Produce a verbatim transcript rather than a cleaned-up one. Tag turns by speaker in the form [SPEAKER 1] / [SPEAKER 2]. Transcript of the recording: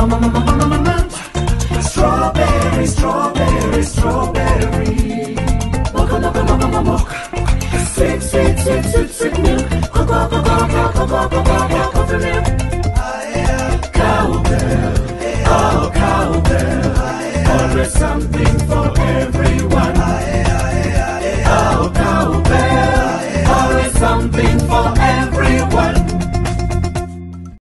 [SPEAKER 1] Strawberry, strawberry, strawberry. Mocha, mocha, mocha, mocha, mocha. Sweet, sweet, sweet, sweet, sweet milk. Cocoa, cocoa, cocoa, cocoa, cocoa, coffee milk. Cowbell, oh cowbell, always something.